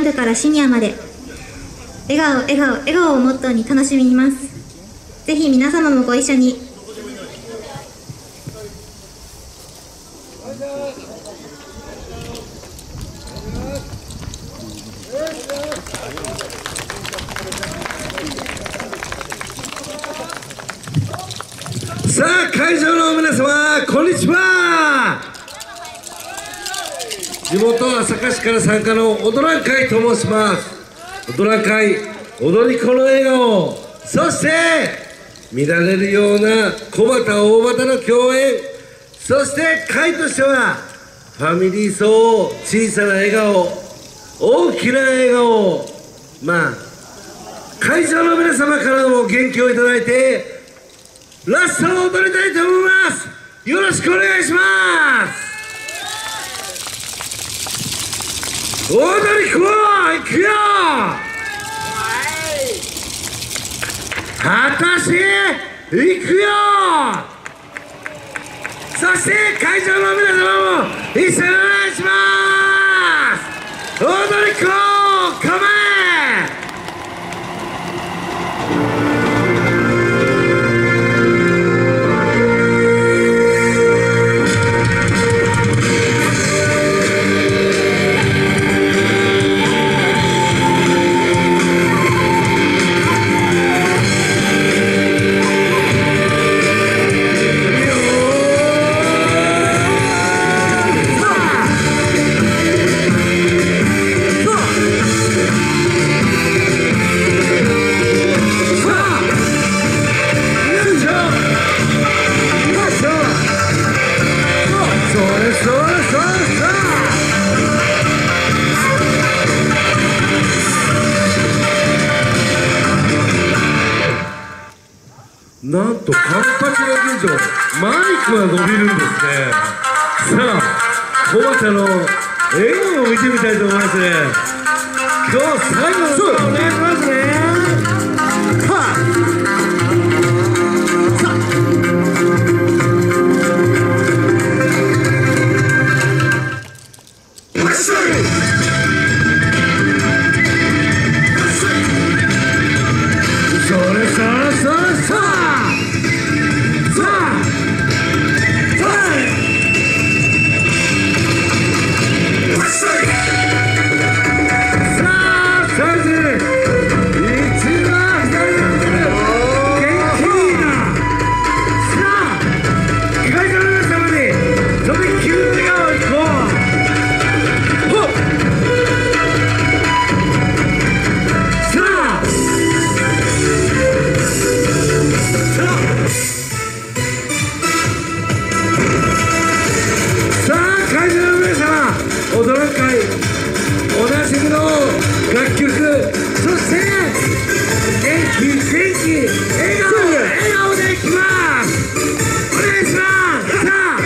ルからシニアまで笑顔笑顔笑顔をモットーに楽しみます。ぜひ皆様もご一緒に。 さあ会場の皆様こんにちは。地元朝霞市から参加の踊らん会と申します。踊らん会踊り子の笑顔、そして見られるような小畑大畑の共演、そして会としてはファミリー層、小さな笑顔、大きな笑顔、会場の皆様からも元気をいただいてラストを踊りたいと思います。よろしくお願いします。踊り子いくよ。果たしていくよ。そして会場の皆様も一緒にお願いします。踊り子構え。なんとカンパチラ劇場マイクが伸びるんですね。さあ小畑の笑顔を見てみたいと思いますね。今日最後の歌お願いしますね。踊らん会おなじみの楽曲、そして元気笑顔でいきます。お願いします。さあ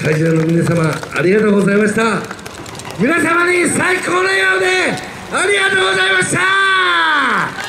会場の皆様ありがとうございました。皆様に最高の笑顔でありがとうございました。